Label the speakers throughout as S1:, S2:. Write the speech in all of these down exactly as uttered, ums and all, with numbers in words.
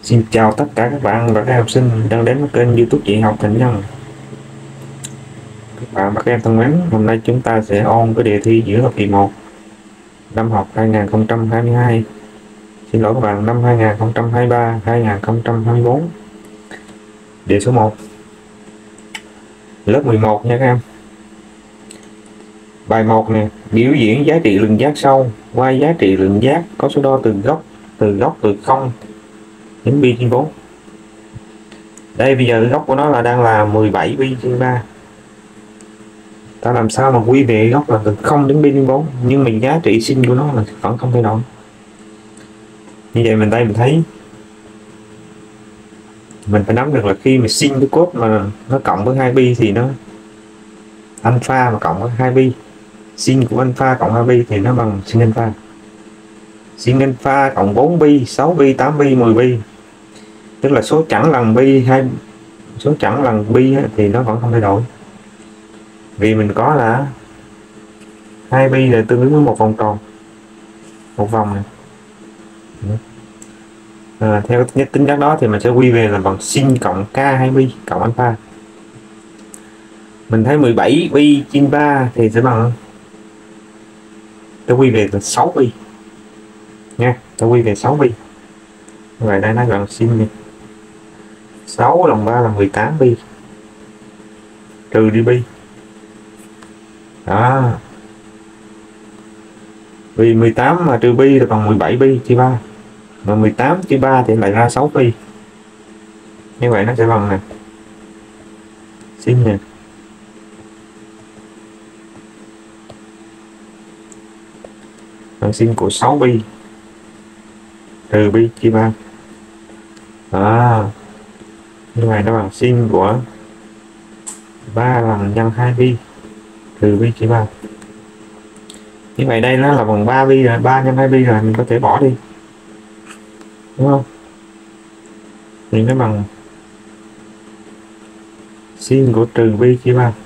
S1: Xin chào tất cả các bạn và các học sinh đang đến với kênh YouTube Dạy học Thành Nhân. Các bạn và các em thân mến, hôm nay chúng ta sẽ ôn cái đề thi giữa học kỳ một năm học hai nghìn không trăm hai mươi hai. Xin lỗi các bạn, năm hai nghìn không trăm hai mươi ba hai nghìn không trăm hai mươi tư. Đề số một. Lớp mười một nha các em. Bài một nè, biểu diễn giá trị lượng giác sau qua giá trị lượng giác có số đo từ góc từ góc từ không đến pi trên bốn. Đây bây giờ góc của nó là đang là mười bảy pi trên ba. Ta làm sao mà quy về góc là từ không đến pi trên bốn, nhưng mình giá trị sin của nó là vẫn không thay đổi. Như vậy mình đây mình thấy mình phải nắm được là khi mà sin cái cốt mà nó cộng với hai pi thì nó alpha mà cộng với hai pi, sin của alpha cộng hai pi thì nó bằng sin alpha. Sin alpha cộng bốn pi, sáu pi, tám pi, mười pi, tức là số chẵn lần pi hay số chẵn lần pi thì nó vẫn không thay đổi, vì mình có là hai pi là tương ứng với một vòng tròn, một vòng này. À, theo nhất tính chất đó thì mình sẽ quy về là bằng sin cộng k hai pi cộng alpha. Mình thấy mười bảy pi trên ba thì sẽ bằng, tôi quy về là sáu pi nha, tôi quy về sáu pi. Vậy đây nó bằng sin đi, sáu lần ba là mười tám pi trừ đi pi đó, vì mười tám mà trừ pi là bằng mười bảy pi chia ba, mà mười tám chia ba thì lại ra sáu pi. Như vậy nó sẽ bằng nè, sin nè bằng sin của sáu pi trừ pi chia ba. À, như vậy nó bằng sin của ba lần nhân hai pi trừ pi chia ba. Như vậy đây nó là bằng ba pi rồi, ba nhân hai pi rồi mình có thể bỏ đi, đúng không? Thì nó bằng sin của trừ pi chia ba.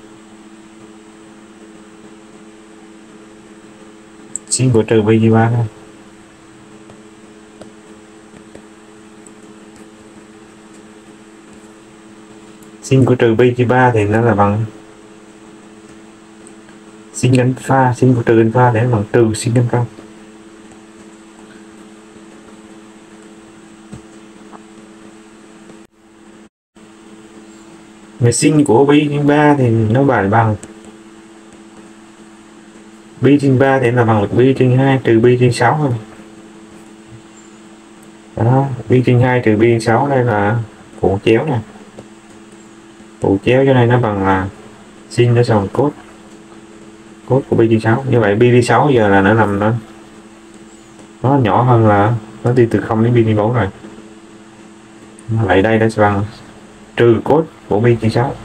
S1: Sin của trừ pi chia ba thôi. Sin của trừ pi chia ba thì nó là bằng sin alpha, sin của trừ alpha để bằng trừ sin alpha. Về sin của pi trên ba thì nó bài bằng pi trên ba thì là bằng được pi trên hai trừ pi trên sáu thôi. Đó, pi trên hai trừ pi trên sáu đây là phụ chéo nè. Phụ chéo cho nên nó bằng là sin nó bằng cos cos của pi trên sáu. Như vậy pi trên sáu giờ là nó nằm nó nó nhỏ hơn, là nó đi từ không đến pi trên bốn rồi. Vậy đây nó sẽ bằng trừ cos của pi trên sáu,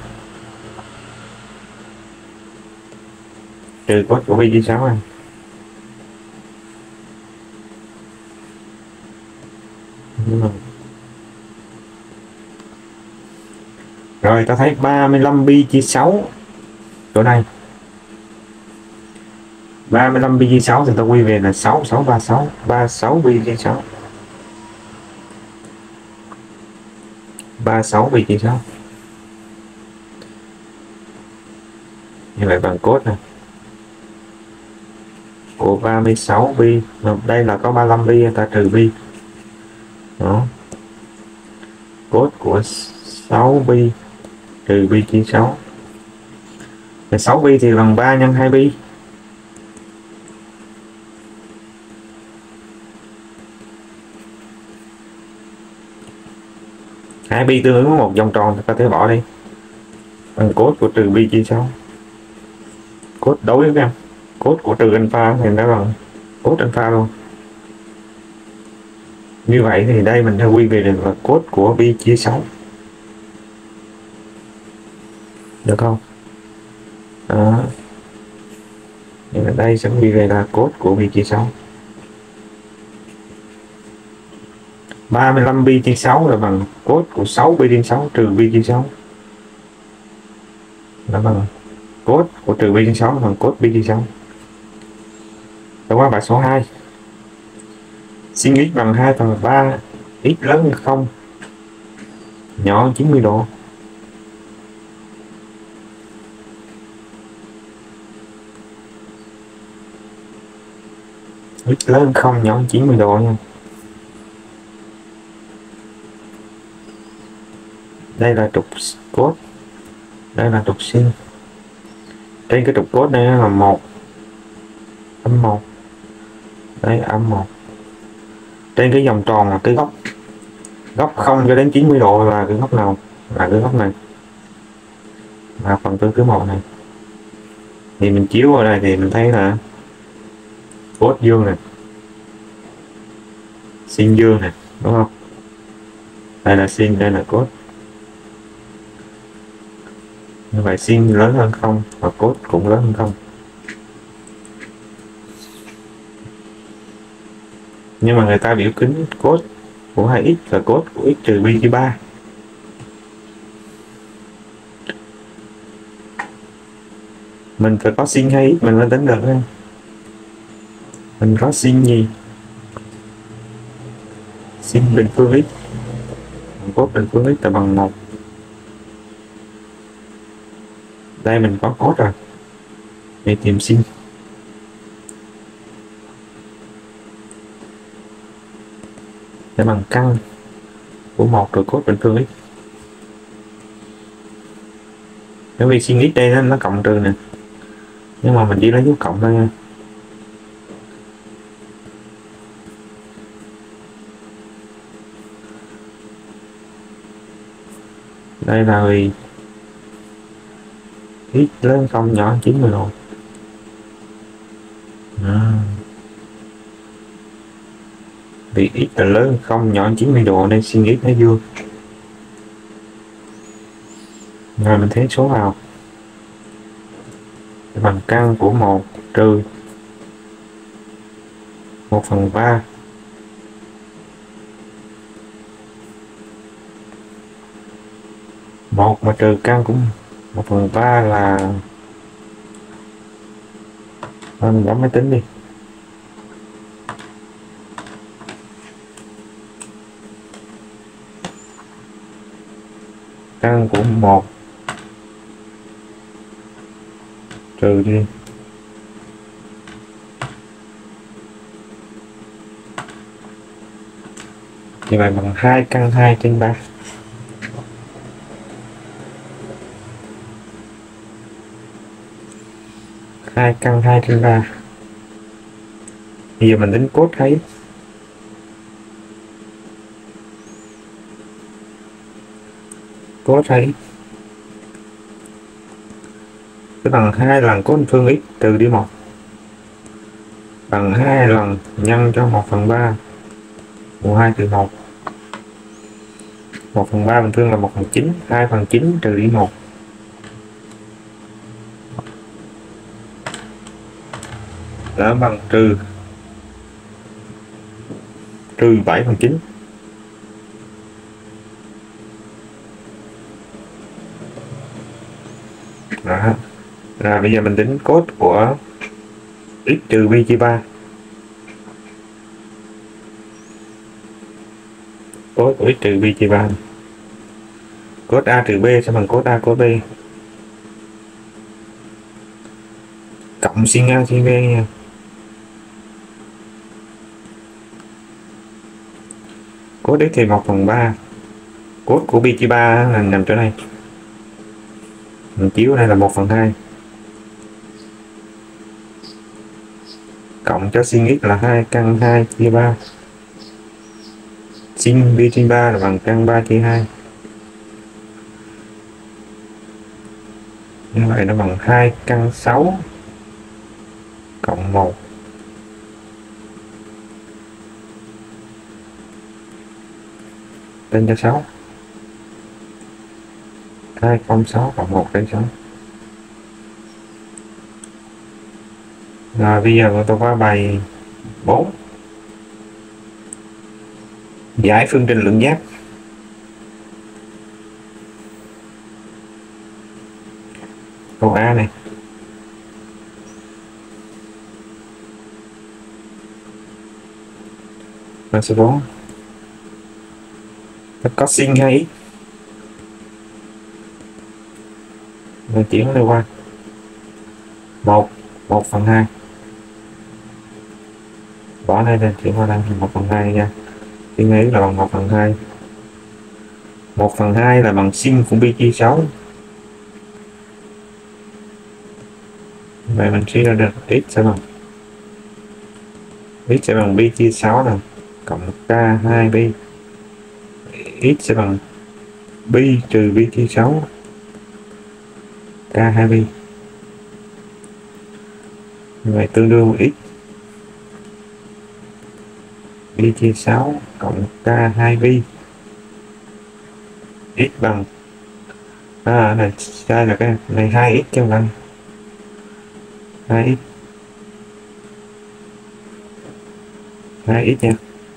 S1: trừ cos của pi trên sáu này. Rồi ta thấy ba mươi lăm pi chia sáu chỗ này, ba mươi lăm pi chia sáu thì ta quy về là sáu, sáu ba sáu, ba mươi sáu pi chia sáu, ba mươi sáu pi chia sáu. Như vậy bằng cos này của ba mươi sáu pi, đây là có ba mươi lăm pi, ta trừ pi đó, cos của sáu pi trừ pi chia sáu. sáu pi thì bằng ba nhân hai pi, hai pi tương ứng với một vòng tròn thì có thể bỏ đi, bằng cos của trừ pi chia sáu. Cos đối với em, cos của trừ alpha thì nó bằng cos alpha luôn. Như vậy thì đây mình sẽ quy về được là cos của pi chia sáu, được không? Đó. Thì đây sẽ quy về là cos của pi chia sáu. ba mươi lăm pi trên sáu là bằng cos của sáu pi trên sáu trừ pi trên sáu. Đó bằng cos của trừ pi trên sáu bằng cos pi trên sáu. Đó qua bài số hai. Sin x bằng hai phần ba x lớn hơn không, nhỏ hơn chín mươi độ. X lớn hơn không, nhỏ hơn chín mươi độ nha. Đây là trục cốt, đây là trục sin. Trên cái trục cốt này là một, âm một, đây âm một. Trên cái vòng tròn là cái góc, góc không cho đến chín mươi độ là cái góc nào? Là cái góc này, là phần tư thứ một này. Thì mình chiếu vào đây thì mình thấy là cốt dương này, sin dương này, đúng không? Đây là sin, đây là cốt. Như vậy sin lớn hơn không và cốt cũng lớn hơn không. Nhưng mà người ta biểu kính cốt của hai x và cốt của x trừ pi chia ba. Mình phải có sin hay x mình mới tính được ha. Mình có sin gì? Sin bình phương x, cốt bình phương x là bằng một. Đây mình có cốt rồi, để tìm sin. Để bằng căn của một trừ cốt bình phương x. Bởi vì sin x đây nó, nó cộng trừ nè, nhưng mà mình chỉ lấy dấu cộng thôi nha. Đây là vì x lớn không, nhỏ chín mươi độ. À. Vì x là lớn không, nhỏ chín mươi độ nên sin x nó dương. Rồi mình thấy số vào bằng căn của một trừ một phần ba một mà trừ căn của một phần ba là thôi mình bấm máy tính đi. Căn của một trừ đi như vậy bằng hai căn hai trên ba. hai căn hai trên ba. Bây giờ mình tính cốt thấy cốt thấy cái bằng hai lần cốt phương x trừ đi một bằng hai lần nhân cho một phần ba của hai trừ một. một phần ba bình phương là một phần chín, hai phần chín trừ đi một là bằng trừ trừ bảy phần chín. Đó. Rồi bây giờ mình tính cốt của x trừ pi chia ba. Cốt của x trừ pi chia ba. Cốt a trừ b sẽ bằng cốt a cốt b cộng sin a sin b nha. Cốt x thì một phần ba. Cốt của pi chia ba là nằm chỗ này. Mình chiếu đây là một phần hai. Cộng cho sin x là hai căn hai chia ba. Sin pi trên ba là bằng căn ba chia hai. Như vậy nó bằng hai căn sáu cộng một. Tên cho sáu. hai không sáu cộng một trên sáu. Rồi bây giờ tôi qua bài bốn. Giải phương trình lượng giác. Câu A này. Câu số bốn. nó có sin hai x, mình chuyển nó đi qua một một phần hai, bỏ đây lên chuyển qua đây một phần hai nha. Sin hai x là bằng một phần hai, một phần hai là bằng sin của pi chia sáu. Vậy mình suy ra được x sẽ bằng x sẽ bằng pi chia sáu nè cộng k hai pi, x sẽ bằng pi trừ pi chia sáu k hai pi. Vậy tương đương x pi chia sáu cộng k hai pi, x bằng à này sai là cái này hai x cho lần hai x hai x nha.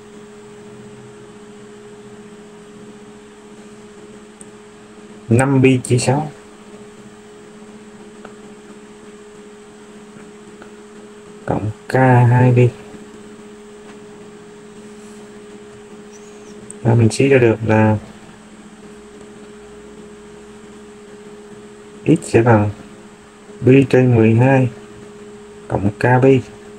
S1: năm pi chia sáu cộng k hai pi. Và mình suy ra được là x sẽ bằng pi trên mười hai cộng k pi,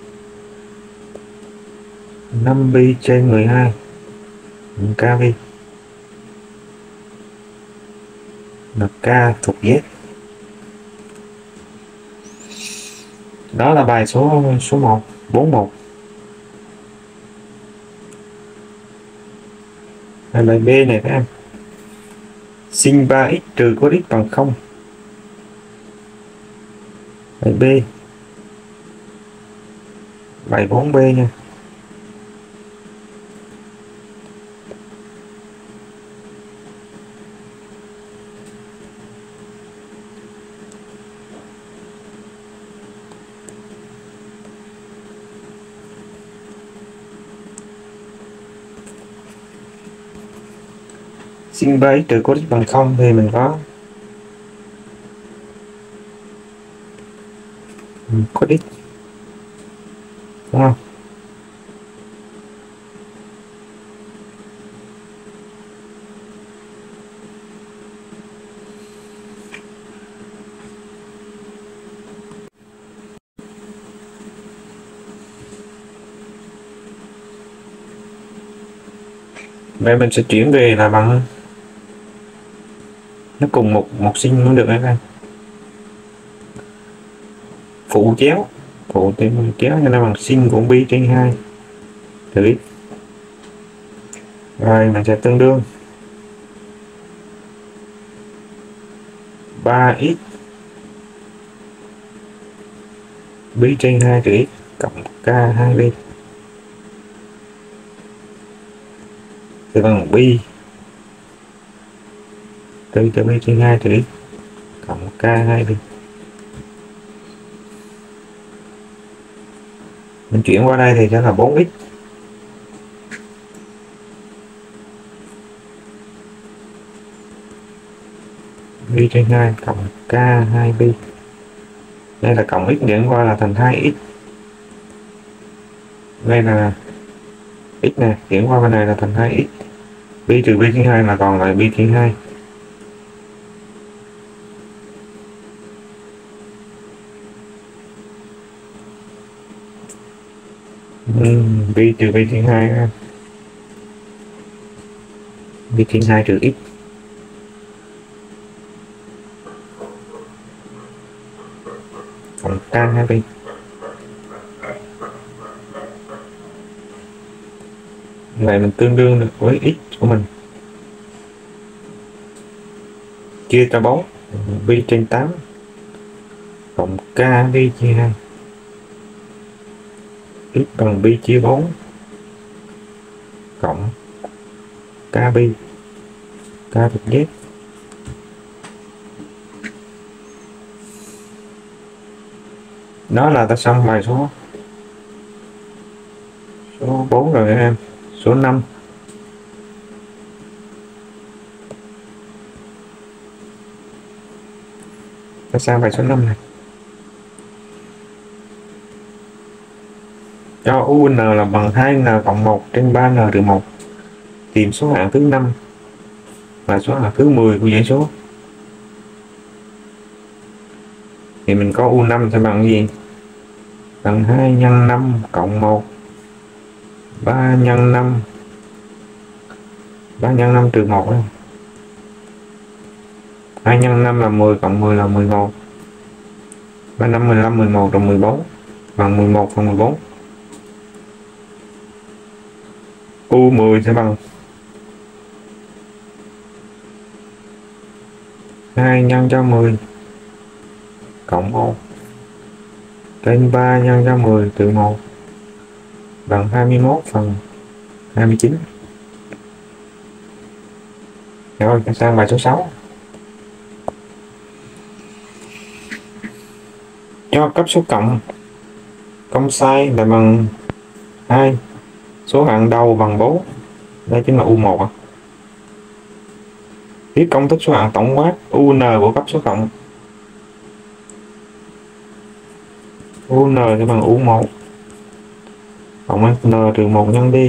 S1: năm pi trên mười hai cộng k pi là k thuộc Z. Đó là bài số số một bốn một. Bài B này các em, sin ba x trừ cos x bằng không. Bài B, bài bốn B nha. Sin ba x trừ cos x bằng không thì mình có cos x, đúng không? Vậy mình sẽ chuyển về là bằng nó cùng một một sin cũng được các em. Phụ chéo, phụ thêm chéo cho nó bằng sin của pi trên hai trừ x. Rồi mình sẽ tương đương ba x pi trên hai trừ x cộng k hai pi thì bằng pi trừ cho pi trên hai trừ x cộng k hai pi. Mình chuyển qua đây thì sẽ là bốn x pi trên hai cộng k hai pi. Đây là cộng x chuyển qua là thành hai x. Đây là x nè, chuyển qua bên này là thành hai x. Pi trừ pi trên hai là còn lại pi trên hai. Uhm, pi trừ pi trên hai, pi trên hai trừ x cộng k hai pi. Vậy mình tương đương được với x của mình chia cho bốn pi trên tám cộng k pi chia hai, x bằng pi chia bốn cộng k pi, k thuộc Z. Đó là ta xong bài số số bốn rồi các em. Số năm, ta sang bài số năm này. Cho u n là bằng hai n cộng một trên ba n trừ một, tìm số hạng thứ năm Mã số là thứ mười của dãy số. Thì mình có u năm sẽ bằng gì? Bằng hai nhân năm cộng một, ba nhân năm, ba nhân năm trừ một. hai nhân năm là mười, cộng mười là mười một. ba năm, mười lăm, mười một cộng mười bốn bằng mười một phần mười bốn. u mười sẽ bằng hai nhân cho mười cộng một trên ba nhân cho mười trừ một bằng hai mươi mốt phần hai mươi chín. Rồi sang bài số sáu. Cho cấp số cộng công sai là bằng hai, số hạng đầu bằng bốn, đây chính là u một à. Viết công thức số hạng tổng quát un của cấp số cộng. Un sẽ bằng u một cộng n trừ một nhân đi.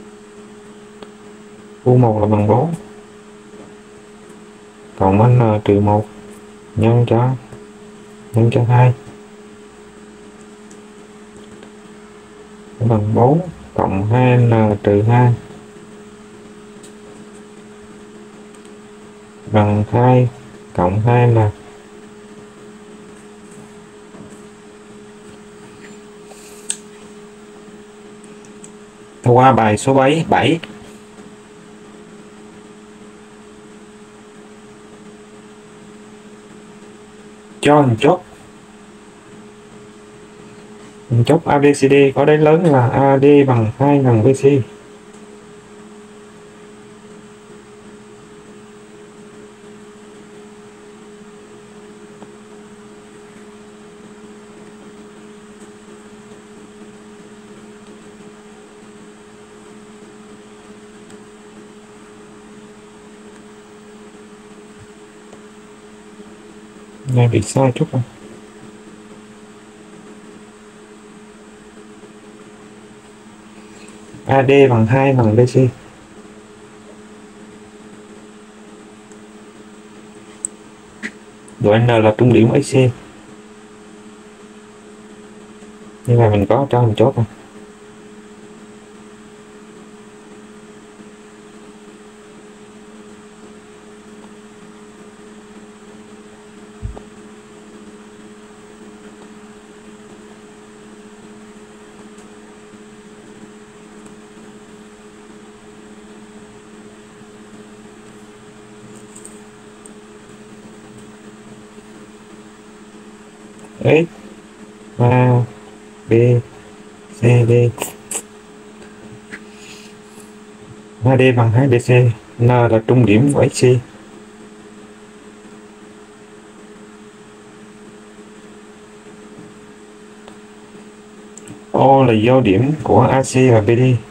S1: u một là bằng bốn cộng n trừ một nhân cho nhân cho hai bằng bốn cộng hai n trừ hai bằng hai cộng hai n. Qua bài số bảy. bảy. Cho hình chốt. Hình chốt a bê xê đê có đáy lớn là a đê bằng hai lần bê xê. Này bị sai chút rồi. a đê bằng hai lần bê xê. Độ n là trung điểm ích xê. Như vậy mình có cho hình chốt rồi. X A B C D. a đê bằng hai bê xê, N là trung điểm của ích xê. O là giao điểm của a xê và bê đê.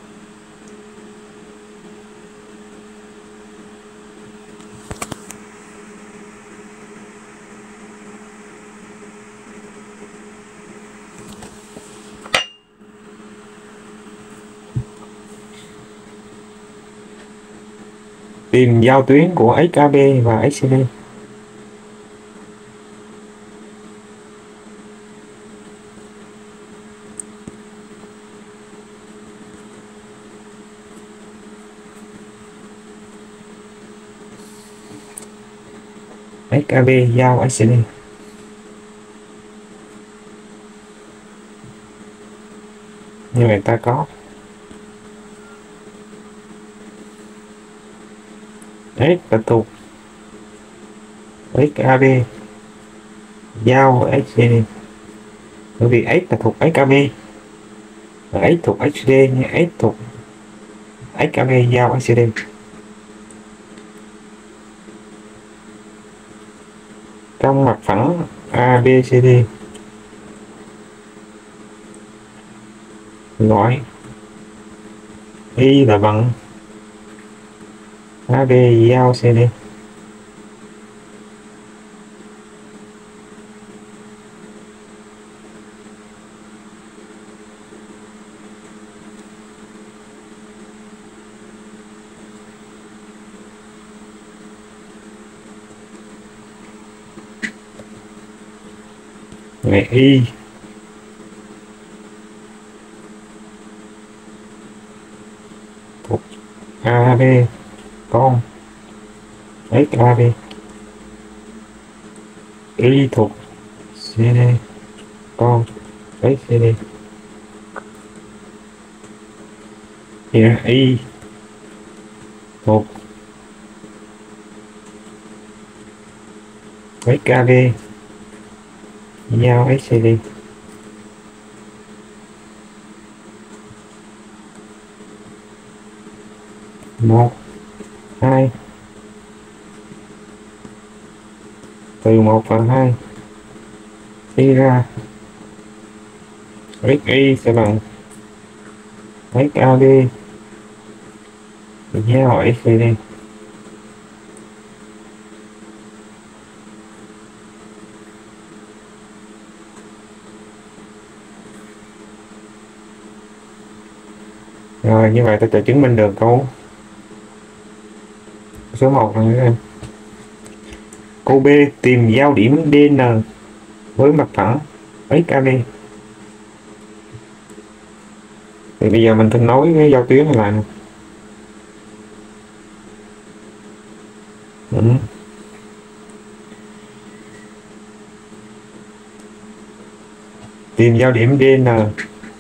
S1: Tìm giao tuyến của ích a bê và ích xê đê. ích a bê giao ích xê đê. Như vậy ta có x là thuộc ích a bê giao ích xê đê. Bởi vì x là thuộc ích a bê và x thuộc ích xê đê, nhưng x thuộc ích a bê giao ích xê đê. Trong mặt phẳng a bê xê đê gọi y là bằng a bê giao xê đê. này y thuộc ab con xab y thuộc cd con xcd yeah, y thuộc xkb giao xcd. Một hai từ một phần hai đi ra xy sẽ bằng xkb giao xcd. Rồi như vậy ta sẽ chứng minh được câu số một này các em. Câu B, tìm giao điểm đê en với mặt phẳng xkb. Thì bây giờ mình thử nối cái giao tuyến này lại nè. Ừ. Tìm giao điểm đê en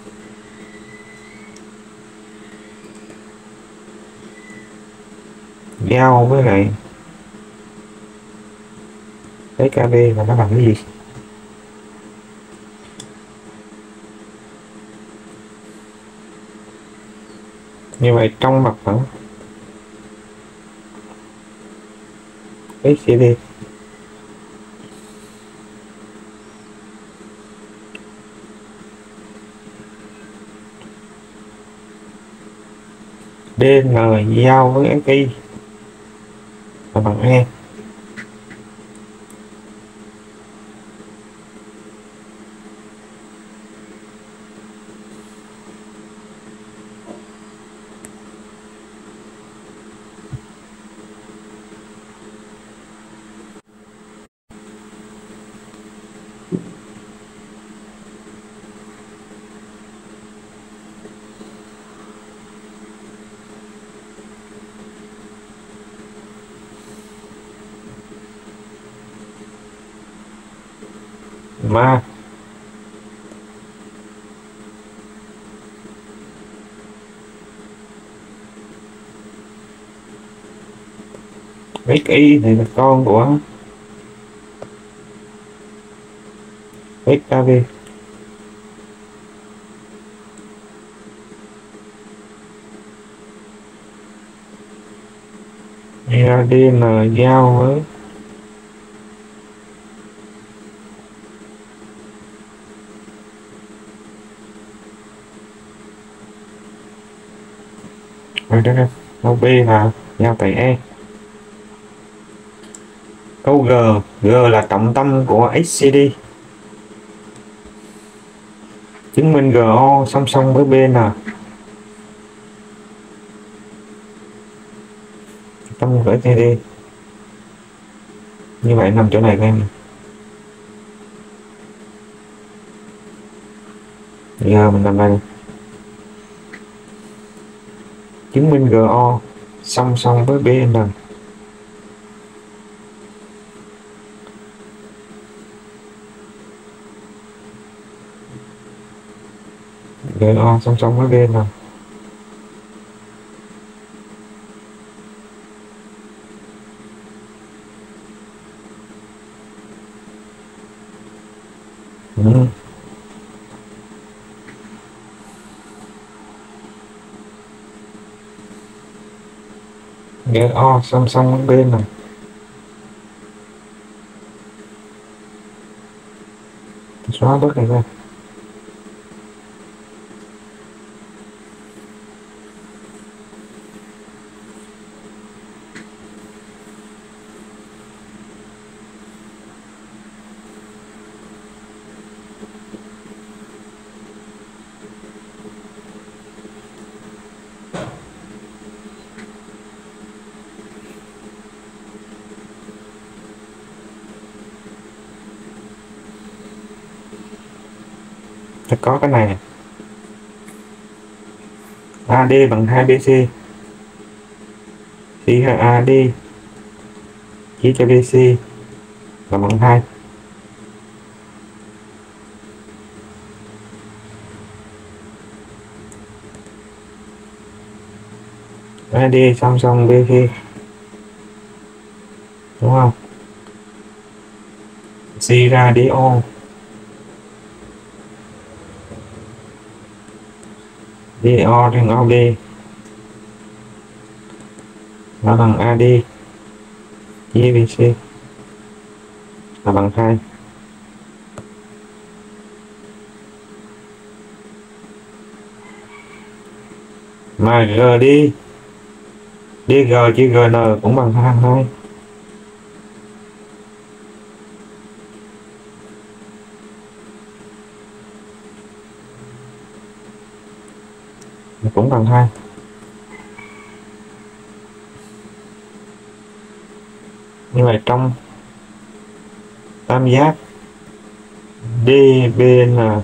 S1: giao với lại xkb và nó bằng cái gì? Như vậy trong mặt phẳng xcd đê en giao với xy là bằng e. Mà xy thì là con của xkb. đê en giao với rồi đó em. Câu B là giao tại E. Câu G, G là trọng tâm của xcd. Chứng minh GO song song với bê en. Tâm của xcd. Như vậy nằm chỗ này các em. Giờ mình làm đây. Chứng minh GO song song với bê en. GO song song với bê en. Ừ. GO song song với bên này. Xóa bớt này ra. nó có cái này nè. a đê bằng hai bê xê thì a đê chia cho bê xê là bằng hai. a đê song song bê xê, đúng không? Suy ra đê o đê o trên o bê là bằng a đê chia bê xê là bằng hai. Mà giê đê đê giê chia giê en cũng bằng hai hai. Cũng bằng hai. Như vậy trong tam giác đê bê en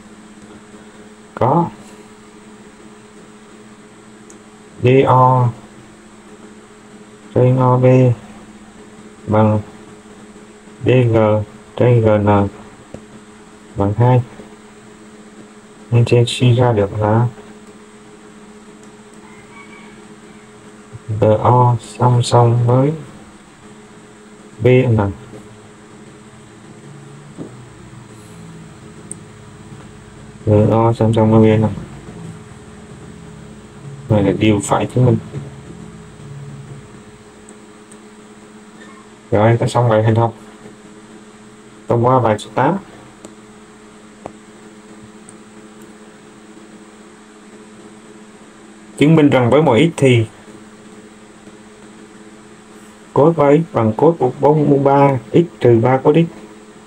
S1: có đê o trên o bê bằng đê giê trên giê en bằng hai, nên trên suy ra được là đê o song song với bê en. đê o song song với bê en này là điều phải chứng minh. Rồi ta xong bài hay không? Thông qua bài số tám. Chứng minh rằng với mỗi x thì cos ba x bằng cos bốn mũ ba x trừ ba cos x.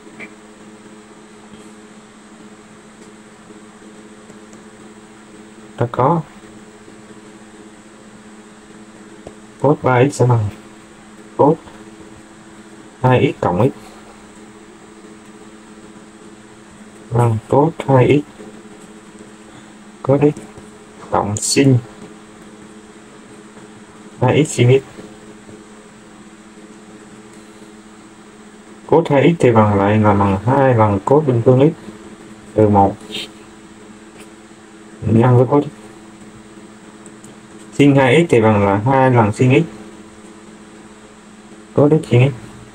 S1: Ta có cos ba x sẽ bằng cos hai x cộng x bằng cos hai x cos x cộng sin hai x sin x. Cos hai x thì bằng lại là bằng hai lần cos bình phương x từ một nhân với cos x. Sin hai x thì bằng là hai lần sin x cos x sin x.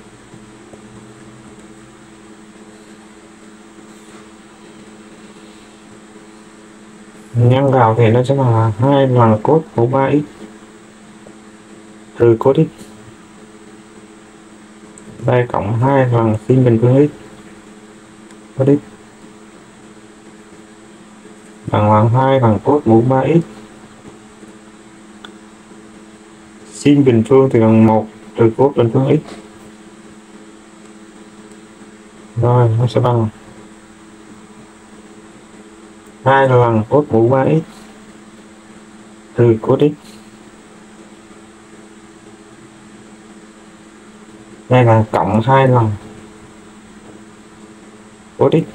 S1: Nhân vào thì nó sẽ bằng là hai lần cos mũ ba x trừ cos x. Đây cộng hai lần sin bình phương x cos x bằng bằng hai lần cos mũ ba x. Sin bình phương thì bằng một trừ cos bình phương x. Rồi nó sẽ bằng hai lần cos mũ ba x trừ cos x. Đây là cộng hai lần cos x.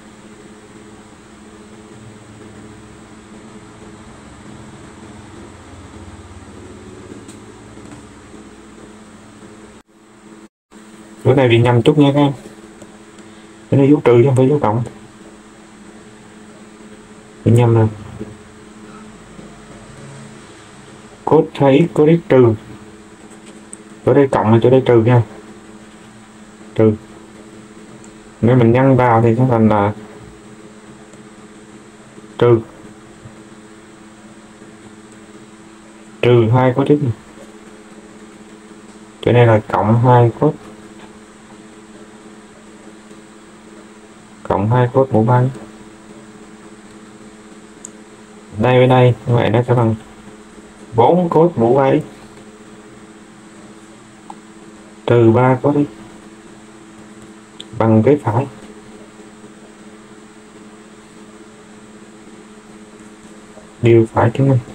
S1: Bữa này bị nhầm chút nha các em. Cái này dấu trừ chứ không phải dấu cộng. Bị nhầm nè. Cos hai x cos x trừ. Chỗ đây cộng là chỗ đây trừ nha. Trừ. Nếu mình nhân vào thì sẽ thành là trừ trừ hai cos x. Chỗ này là cộng hai cos cộng hai cos mũ ba. Đây với đây như vậy nó sẽ bằng bốn cos mũ ba x trừ ba cos x bằng cái phải. Điều phải chứng minh.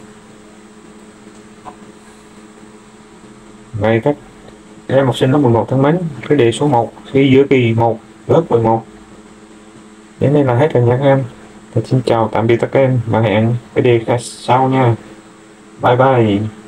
S1: Vậy các em học sinh lớp mười một thân mến, cái đề số một khi giữa kỳ một lớp mười một đến đây là hết rồi nha các em. Xin chào tạm biệt tất cả em và hẹn cái đề sau nha. Bye bye.